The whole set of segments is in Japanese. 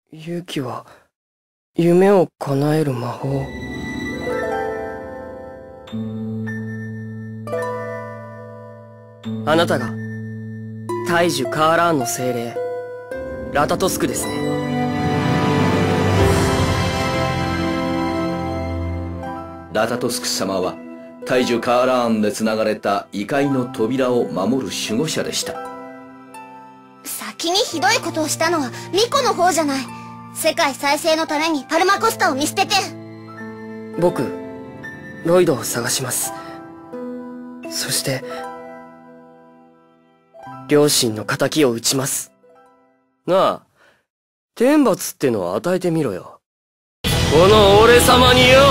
勇気は夢を叶える魔法。あなたが大樹カーラーンの精霊ラタトスクですね。 ラタトスク様は大樹カーラーンでつながれた異界の扉を守る守護者でした。 先にひどいことをしたのはミコの方じゃない。世界再生のためにパルマコスタを見捨てて。 僕ロイドを探します。そして両親の仇を討ちます。なあ、天罰ってのを与えてみろよ、この俺様によ。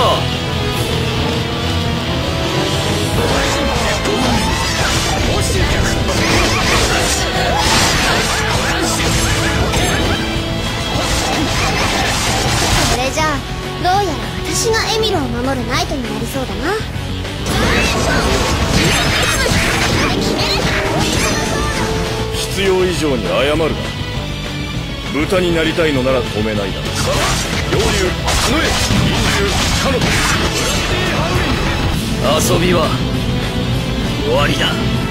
それじゃあどうやら私がエミルを守るナイトになりそうだな。 必要以上に謝るな。豚になりたいのなら止めないだろう。妖竜角へ陰獣かの遊びは終わりだ。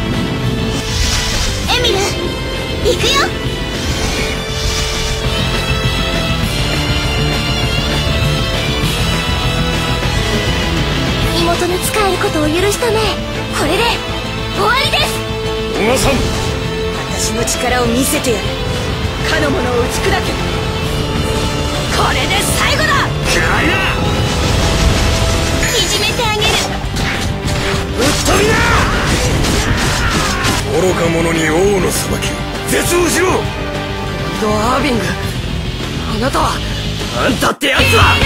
エミル行くよ。妹に仕えることを許したね。これで終わりです。 小賀さん、 私の力を見せてやる。かの者を打ち砕け。これで最後だ。 暗いいじめてあげる。 な。ぶっ飛びな。愚か者に王の裁きを絶望しろ。 ドアービング、あなたは、あんたってやつは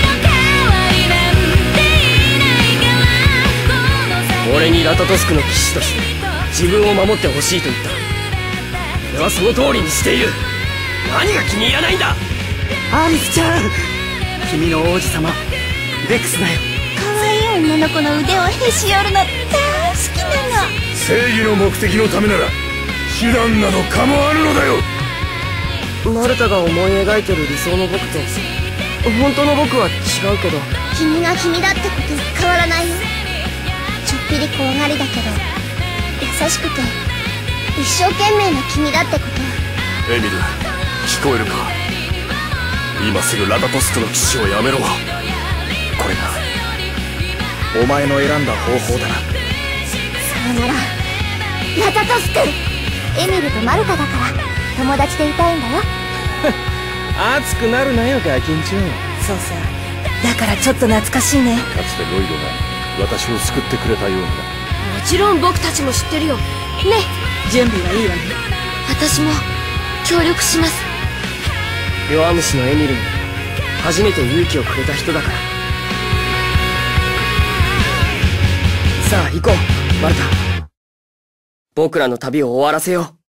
俺にラタトスクの騎士として自分を守ってほしいと言った。俺はその通りにしている。何が気に入らないんだ。 アリスちゃん、君の王子様ベックスだよ。 可愛い女の子の腕をへし折るの大好きなの。 正義の目的のためなら手段など構わぬのだよ。 マルタが思い描いてる理想の僕と本当の僕は違うけど。 君が君だってことは変わらないよ。ちょっぴり怖がりだけど優しくて一生懸命な君だってこと。 エミル、聞こえるか。今すぐラタトスクの騎士をやめろ。これがお前の選んだ方法だな。 そうならラタトスク、エミルとマルタだから友達でいたいんだよ。 熱くなるなよガキンチョ。 そうさ、だからちょっと懐かしいね。 かつてロイドが私を救ってくれたようにな。 もちろん僕たちも知ってるよ。ね、準備はいいわね。 私も協力します。 弱虫のエミルに初めて勇気をくれた人だから。さあ行こうマルタ。僕らの旅を終わらせよう。